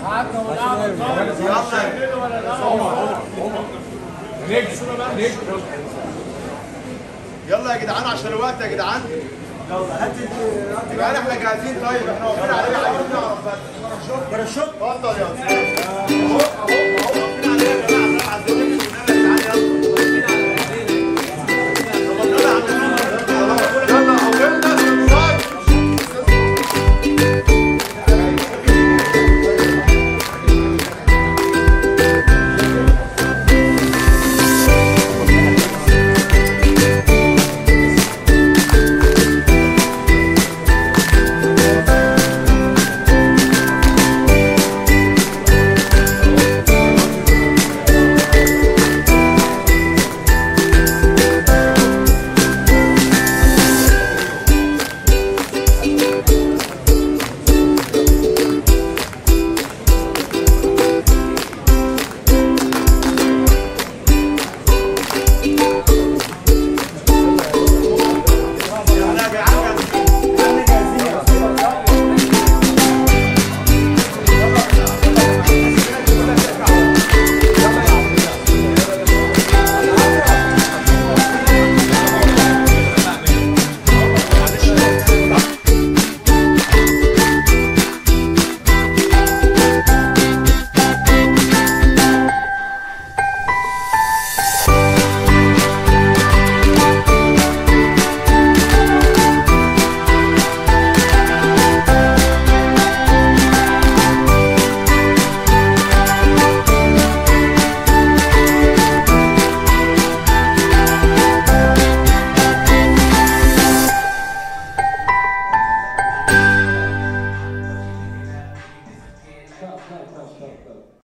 يلا يا جدعان عشان الوقت يا جدعان. يلا هات يبقى احنا جاهزين. طيب احنا واقفين عليه عايزين نعرف بس. باراشوت اتفضل يلا. اهو واقفين عليه يا جماعه عايزين Stop.